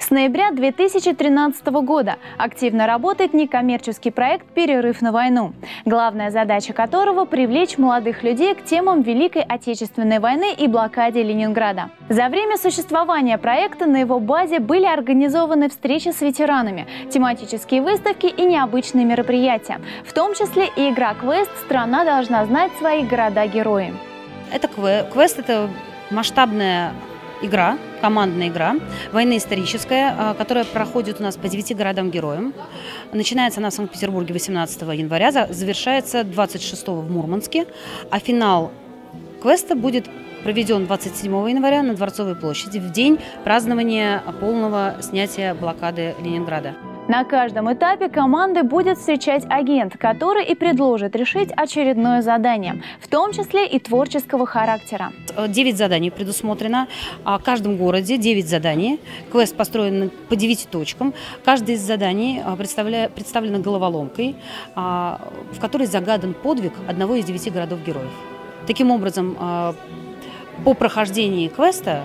С ноября 2013 года активно работает некоммерческий проект «Перерыв на войну», главная задача которого – привлечь молодых людей к темам Великой Отечественной войны и блокаде Ленинграда. За время существования проекта на его базе были организованы встречи с ветеранами, тематические выставки и необычные мероприятия, в том числе и игра «Квест. Страна должна знать свои города-герои». Это «Квест» – это масштабная игра, командная игра, военно-историческая, которая проходит у нас по 9 городам-героям. Начинается она в Санкт-Петербурге 18 января, завершается 26 в Мурманске, а финал квеста будет проведен 27 января на Дворцовой площади в день празднования полного снятия блокады Ленинграда. На каждом этапе команды будет встречать агент, который и предложит решить очередное задание, в том числе и творческого характера. 9 заданий предусмотрено. В каждом городе 9 заданий. Квест построен по 9 точкам. Каждое из заданий представлено головоломкой, в которой загадан подвиг одного из 9 городов-героев. Таким образом, по прохождении квеста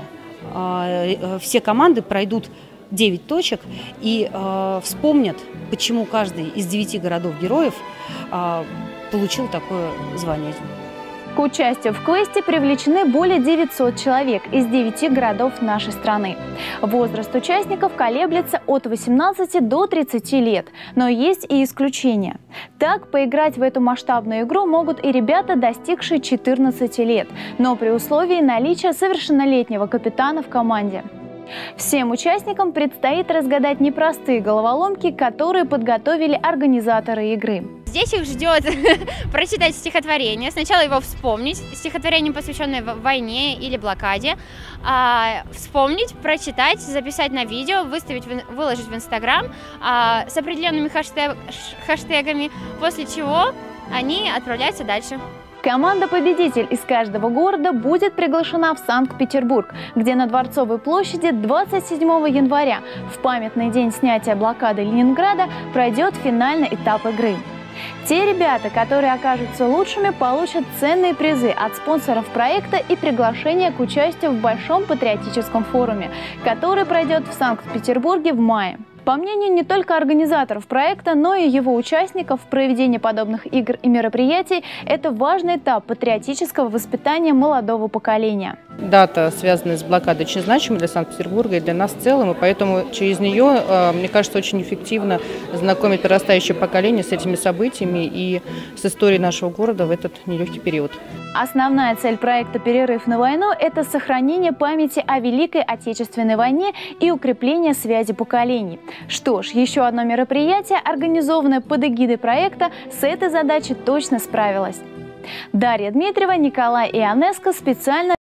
все команды пройдут 9 точек и вспомнят, почему каждый из 9 городов-героев получил такое звание. К участию в квесте привлечены более 900 человек из 9 городов нашей страны. Возраст участников колеблется от 18 до 30 лет, но есть и исключения. Так, поиграть в эту масштабную игру могут и ребята, достигшие 14 лет, но при условии наличия совершеннолетнего капитана в команде. Всем участникам предстоит разгадать непростые головоломки, которые подготовили организаторы игры. Здесь их ждет прочитать стихотворение, сначала его вспомнить, стихотворение, посвященное войне или блокаде, вспомнить, прочитать, записать на видео, выложить в Инстаграм с определенными хэштегами, после чего они отправляются дальше. Команда-победитель из каждого города будет приглашена в Санкт-Петербург, где на Дворцовой площади 27 января, в памятный день снятия блокады Ленинграда, пройдет финальный этап игры. Те ребята, которые окажутся лучшими, получат ценные призы от спонсоров проекта и приглашение к участию в Большом патриотическом форуме, который пройдет в Санкт-Петербурге в мае. По мнению не только организаторов проекта, но и его участников, проведение подобных игр и мероприятий – это важный этап патриотического воспитания молодого поколения. Дата, связанная с блокадой, очень значима для Санкт-Петербурга и для нас в целом, и поэтому через нее, мне кажется, очень эффективно знакомить подрастающее поколение с этими событиями и с историей нашего города в этот нелегкий период. Основная цель проекта «Перерыв на войну» – это сохранение памяти о Великой Отечественной войне и укрепление связи поколений. Что ж, еще одно мероприятие, организованное под эгидой проекта, с этой задачей точно справилось. Дарья Дмитриева, Николай Ионеско специально